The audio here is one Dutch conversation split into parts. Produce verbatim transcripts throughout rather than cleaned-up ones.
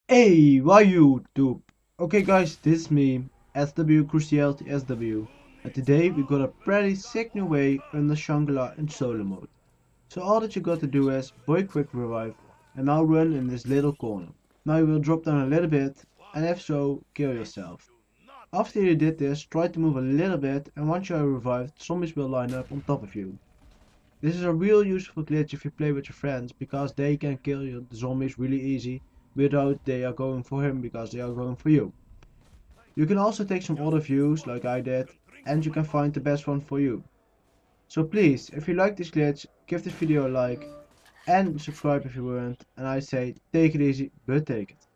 Hey, why YouTube? Okay guys, this is me, S W Cruciality S W, and today we got a pretty sick new way under Shangri-La in solo mode. So all that you got to do is boy quick revive and now run in this little corner. Now you will drop down a little bit, and if so, kill yourself. After you did this, try to move a little bit, and once you are revived, zombies will line up on top of you. This is a real useful glitch if you play with your friends, because they can kill you, the zombies really easy without they are going for him because they are going for you. You can also take some other views like I did, and you can find the best one for you. So please, if you like this glitch, give this video a like and subscribe if you weren't, and I say take it easy, but take it.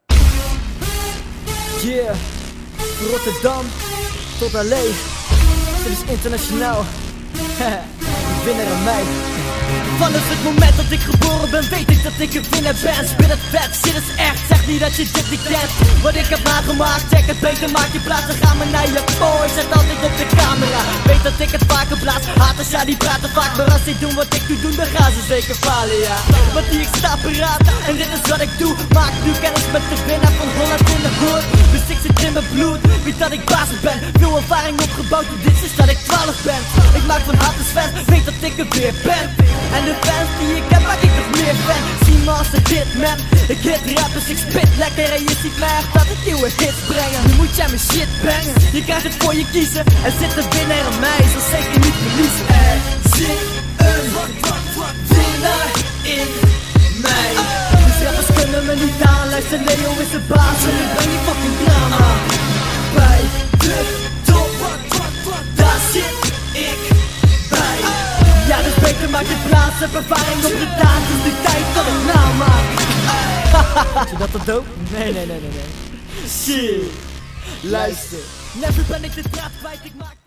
Yeah, van Rotterdam tot L A, dit is internationaal. Ik ben er aan mij. Vanaf het moment dat ik geboren ben, weet ik dat ik een winnaar ben. Spit het vet, shit is echt, zeg niet dat je dit niet kent. Wat ik heb nagemaakt, check het beter, maak je plaats. Dan gaan we naar je boy, zet altijd op de camera. Weet dat ik het vaker blaas, haters ja die praten vaak. Maar als die doen wat ik nu doe, dan gaan ze zeker falen ja. Want die ik sta paraat, en dit is wat ik doe. Maak nu kennis met de winnaar van Holland in de hood. Dus ik zit in mijn bloed, weet dat ik baas ben. Veel ervaring opgebouwd, dit is dat ik twaalf ben. Ik maak van haters fans, weet dat ik er weer ben. En de fans die ik heb, maak ik nog meer fan. Zie me als een hitman, ik hit rap dus ik spit lekker. En je ziet mij echt dat ik nieuwe hits brengen. Nu moet jij mijn shit brengen, je krijgt het voor je kiezen. Er zit een winnaar aan mij, zal zeker niet verliezen. Er zit een winnaar in mij. Dus rappers kunnen me niet aan, luister Leo is de baas. En ik breng die fucking drama. Bij de top, daar zit ik bij. Ja, dus beter maak je plaats, heb ervaring op de taak, dus de tijd dat ik naam maak. Is je dat dat ook? Nee, nee, nee, nee, nee. Shit, luister. Never ben ik de draad kwijt, ik maak...